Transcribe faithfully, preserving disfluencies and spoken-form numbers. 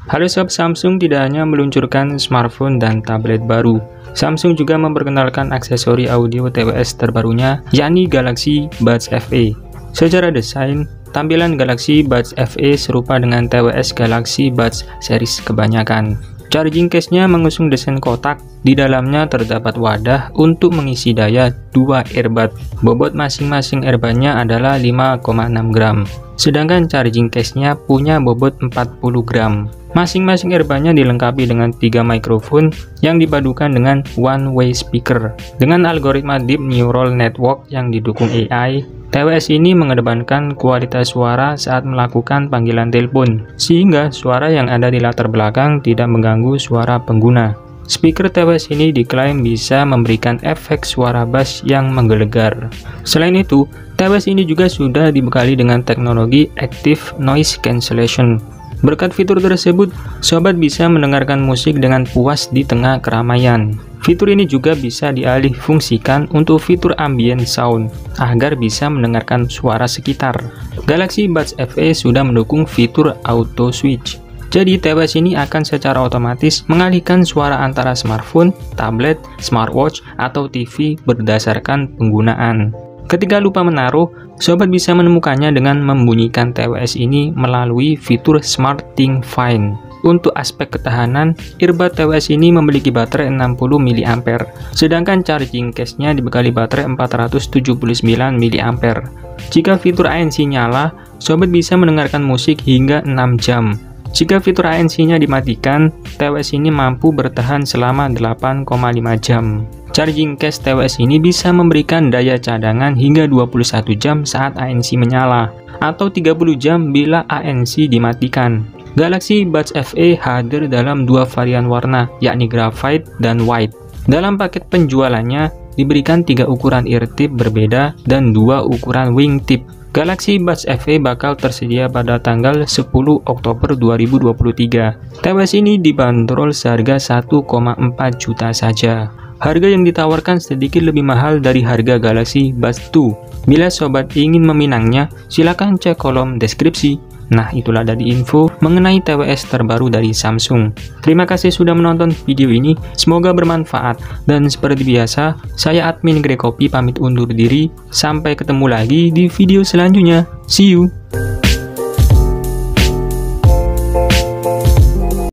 Halo sob, Samsung tidak hanya meluncurkan smartphone dan tablet baru. Samsung juga memperkenalkan aksesori audio T W S terbarunya, yakni Galaxy Buds F E. Secara desain, tampilan Galaxy Buds F E serupa dengan T W S Galaxy Buds series kebanyakan. Charging case-nya mengusung desain kotak, di dalamnya terdapat wadah untuk mengisi daya dua earbud. Bobot masing-masing earbudnya adalah lima koma enam gram, sedangkan charging case-nya punya bobot empat puluh gram. Masing-masing earbudnya dilengkapi dengan tiga mikrofon yang dipadukan dengan one-way speaker. Dengan algoritma Deep Neural Network yang didukung A I, T W S ini mengedepankan kualitas suara saat melakukan panggilan telepon, sehingga suara yang ada di latar belakang tidak mengganggu suara pengguna. Speaker T W S ini diklaim bisa memberikan efek suara bass yang menggelegar. Selain itu, T W S ini juga sudah dibekali dengan teknologi Active Noise Cancellation. Berkat fitur tersebut, sobat bisa mendengarkan musik dengan puas di tengah keramaian. Fitur ini juga bisa dialih fungsikan untuk fitur ambient sound, agar bisa mendengarkan suara sekitar. Galaxy Buds F E sudah mendukung fitur auto switch. Jadi T W S ini akan secara otomatis mengalihkan suara antara smartphone, tablet, smartwatch, atau T V berdasarkan penggunaan. Ketika lupa menaruh, sobat bisa menemukannya dengan membunyikan T W S ini melalui fitur Smart Think Find. Untuk aspek ketahanan, earbud T W S ini memiliki baterai enam puluh miliampere hora, sedangkan charging case-nya dibekali baterai empat ratus tujuh puluh sembilan miliampere hora. Jika fitur A N C nyala, sobat bisa mendengarkan musik hingga enam jam. Jika fitur A N C-nya dimatikan, T W S ini mampu bertahan selama delapan koma lima jam. Charging case T W S ini bisa memberikan daya cadangan hingga dua puluh satu jam saat A N C menyala, atau tiga puluh jam bila A N C dimatikan. Galaxy Buds F E hadir dalam dua varian warna, yakni graphite dan white. Dalam paket penjualannya, diberikan tiga ukuran ear tip berbeda dan dua ukuran wingtip. Galaxy Buds F E bakal tersedia pada tanggal sepuluh Oktober dua ribu dua puluh tiga. T W S ini dibanderol seharga satu koma empat juta saja. Harga yang ditawarkan sedikit lebih mahal dari harga Galaxy Buds dua. Bila sobat ingin meminangnya, silakan cek kolom deskripsi. Nah, itulah tadi info mengenai T W S terbaru dari Samsung. Terima kasih sudah menonton video ini, semoga bermanfaat. Dan seperti biasa, saya admin Grekopi pamit undur diri. Sampai ketemu lagi di video selanjutnya. See you!